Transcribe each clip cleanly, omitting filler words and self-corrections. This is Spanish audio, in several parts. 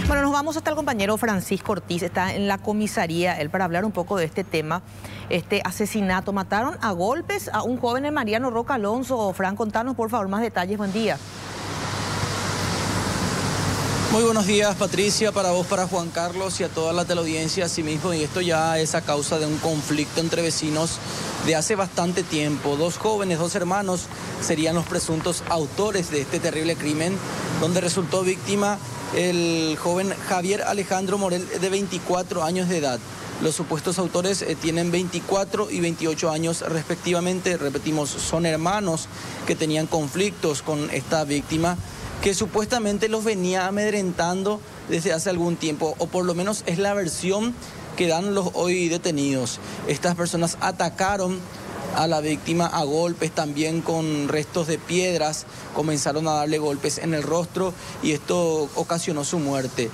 Bueno, nos vamos hasta el compañero Francisco Ortiz, está en la comisaría, él para hablar un poco de este tema, este asesinato. Mataron a golpes a un joven en Mariano Roca Alonso. Fran, contanos por favor más detalles, buen día. Muy buenos días, Patricia, para vos, para Juan Carlos y a toda la teleaudiencia, asimismo, y esto ya es a causa de un conflicto entre vecinos de hace bastante tiempo. Dos jóvenes, dos hermanos, serían los presuntos autores de este terrible crimen, donde resultó víctima el joven Javier Alejandro Morel, de 24 años de edad. Los supuestos autores tienen 24 y 28 años respectivamente. Repetimos, son hermanos que tenían conflictos con esta víctima, que supuestamente los venía amedrentando desde hace algún tiempo, o por lo menos es la versión que dan los hoy detenidos. Estas personas atacaron a la víctima a golpes, también con restos de piedras, comenzaron a darle golpes en el rostro y esto ocasionó su muerte.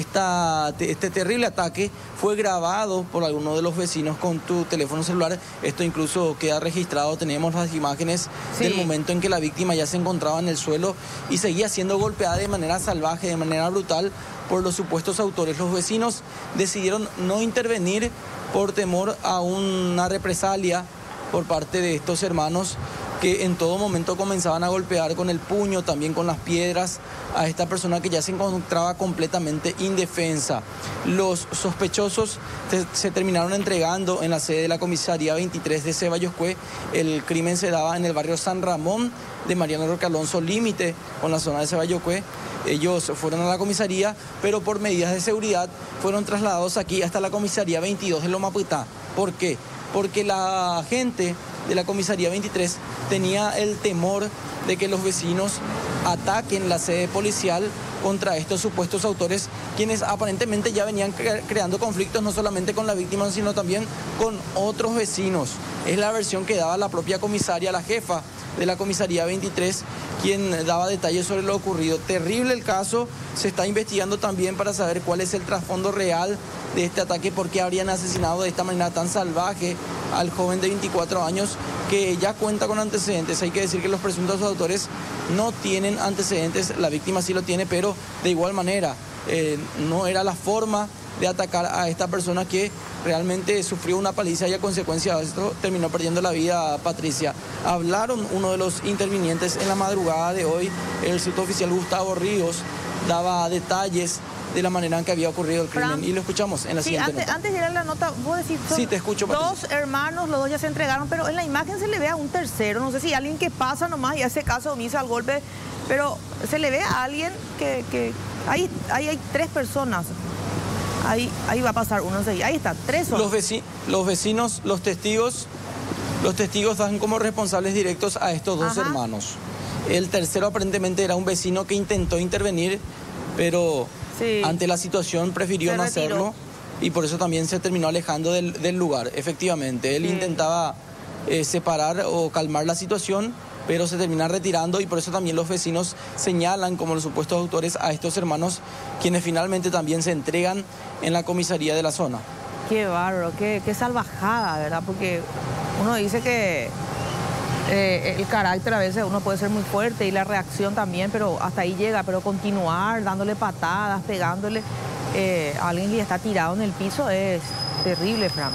Este terrible ataque fue grabado por alguno de los vecinos con tu teléfono celular. Esto incluso queda registrado, tenemos las imágenes del momento en que la víctima ya se encontraba en el suelo y seguía siendo golpeada de manera salvaje, de manera brutal por los supuestos autores. Los vecinos decidieron no intervenir por temor a una represalia por parte de estos hermanos, que en todo momento comenzaban a golpear con el puño, también con las piedras, a esta persona que ya se encontraba completamente indefensa. Los sospechosos se terminaron entregando en la sede de la comisaría 23 de Ceballos-Cue. El crimen se daba en el barrio San Ramón de Mariano Roca Alonso, límite con la zona de Ceballos-Cue. Ellos fueron a la comisaría, pero por medidas de seguridad fueron trasladados aquí hasta la comisaría 22 de Lomaputá. ¿Por qué? Porque la gente de la comisaría 23 tenía el temor de que los vecinos ataquen la sede policial contra estos supuestos autores, quienes aparentemente ya venían creando conflictos no solamente con la víctima, sino también con otros vecinos. Es la versión que daba la propia comisaria, la jefa de la comisaría 23, quien daba detalles sobre lo ocurrido. Terrible el caso, se está investigando también para saber cuál es el trasfondo real de este ataque, por qué habrían asesinado de esta manera tan salvaje al joven de 24 años que ya cuenta con antecedentes. Hay que decir que los presuntos autores no tienen antecedentes, la víctima sí lo tiene, pero de igual manera no era la forma de atacar a esta persona que realmente sufrió una paliza y a consecuencia de esto terminó perdiendo la vida, Patricia. Hablaron uno de los intervinientes en la madrugada de hoy, el suboficial Gustavo Ríos, daba detalles de la manera en que había ocurrido el crimen. Y lo escuchamos en la siguiente nota. Antes de ir a la nota, vos decís, sí, te escucho, Patricia. Dos hermanos, los dos ya se entregaron, pero en la imagen se le ve a un tercero, no sé si alguien que pasa nomás y hace caso omiso al golpe, pero se le ve a alguien que ahí hay tres personas. Ahí va a pasar uno enseguida. Ahí está, tres son. Los vecinos, los testigos dan como responsables directos a estos dos hermanos. El tercero aparentemente era un vecino que intentó intervenir, pero ante la situación prefirió no hacerlo y por eso también se terminó alejando del lugar. Efectivamente, él intentaba separar o calmar la situación, pero se termina retirando y por eso también los vecinos señalan como los supuestos autores a estos hermanos, quienes finalmente también se entregan en la comisaría de la zona. Qué bárbaro, qué salvajada, ¿verdad? Porque uno dice que el carácter a veces uno puede ser muy fuerte y la reacción también, pero hasta ahí llega, pero continuar dándole patadas, pegándole a alguien que está tirado en el piso es terrible, Fran.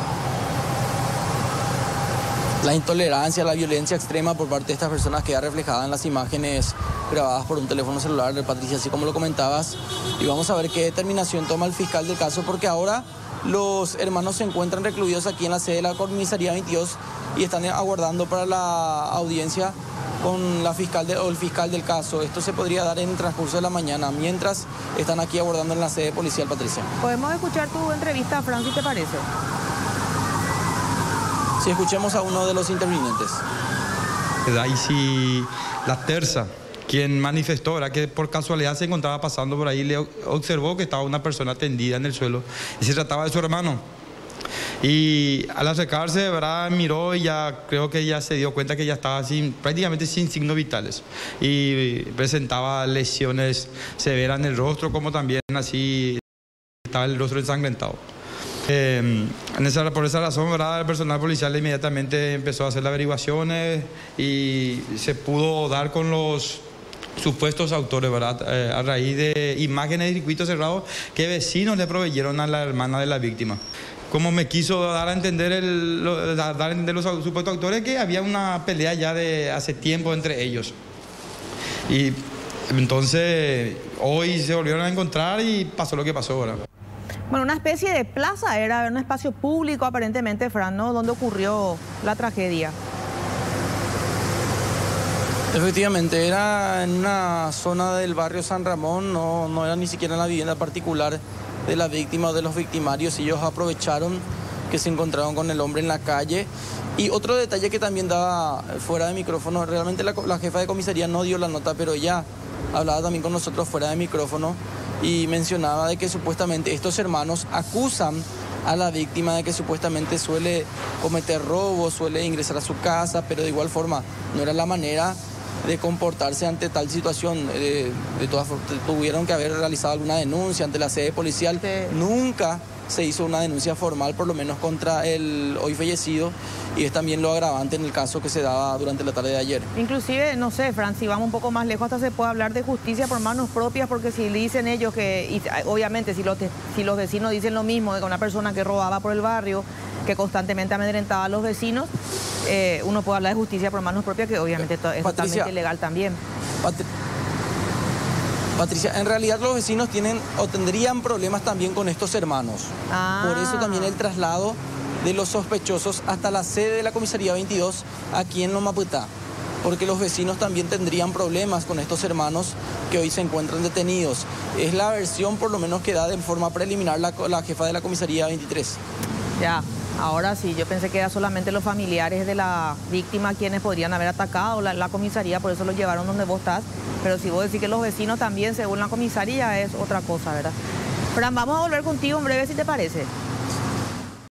La intolerancia, la violencia extrema por parte de estas personas queda reflejada en las imágenes grabadas por un teléfono celular de Patricia, así como lo comentabas. Y vamos a ver qué determinación toma el fiscal del caso, porque ahora los hermanos se encuentran recluidos aquí en la sede de la comisaría 22 y están aguardando para la audiencia con la fiscal o el fiscal del caso. Esto se podría dar en el transcurso de la mañana, mientras están aquí aguardando en la sede policial, Patricia. ¿Podemos escuchar tu entrevista, Fran, si te parece? Si escuchemos a uno de los intervinientes. Ahí sí, la terza, quien manifestó, ¿verdad?, que por casualidad se encontraba pasando por ahí, le observó que estaba una persona tendida en el suelo y se trataba de su hermano. Y al acercarse, ¿verdad?, miró y ya creo que ya se dio cuenta que ya estaba prácticamente sin signos vitales y presentaba lesiones severas en el rostro, como también así estaba el rostro ensangrentado. Por esa razón, ¿verdad?, el personal policial inmediatamente empezó a hacer las averiguaciones y se pudo dar con los supuestos autores, ¿verdad? A raíz de imágenes de circuito cerrado que vecinos le proveyeron a la hermana de la víctima. Como me quiso dar a entender los supuestos autores que había una pelea ya de hace tiempo entre ellos. Y entonces hoy se volvieron a encontrar y pasó lo que pasó ahora. Bueno, una especie de plaza, era un espacio público aparentemente, Fran, ¿no? Donde ocurrió la tragedia. Efectivamente, era en una zona del barrio San Ramón, no era ni siquiera en la vivienda particular de la víctima o de los victimarios. Ellos aprovecharon que se encontraron con el hombre en la calle. Y otro detalle que también daba fuera de micrófono, realmente la jefa de comisaría no dio la nota, pero ella hablaba también con nosotros fuera de micrófono y mencionaba de que supuestamente estos hermanos acusan a la víctima de que supuestamente suele cometer robos, suele ingresar a su casa, pero de igual forma no era la manera de comportarse ante tal situación. De todas formas, tuvieron que haber realizado alguna denuncia ante la sede policial. Sí. Nunca se hizo una denuncia formal, por lo menos contra el hoy fallecido, y es también lo agravante en el caso que se daba durante la tarde de ayer. Inclusive, no sé, Fran, si vamos un poco más lejos, hasta se puede hablar de justicia por manos propias, porque si dicen ellos que, y obviamente si los vecinos dicen lo mismo de que una persona que robaba por el barrio, que constantemente amedrentaba a los vecinos, uno puede hablar de justicia por manos propias, que obviamente es totalmente ilegal también. Patricia, en realidad los vecinos tienen o tendrían problemas también con estos hermanos. Por eso también el traslado de los sospechosos hasta la sede de la comisaría 22 aquí en Lomaputá, porque los vecinos también tendrían problemas con estos hermanos que hoy se encuentran detenidos. Es la versión por lo menos que da de forma preliminar la jefa de la comisaría 23. Ya, ahora sí, yo pensé que eran solamente los familiares de la víctima quienes podrían haber atacado la comisaría, por eso los llevaron donde vos estás. Pero si vos decís que los vecinos también, según la comisaría, es otra cosa, ¿verdad? Fran, vamos a volver contigo en breve, si te parece.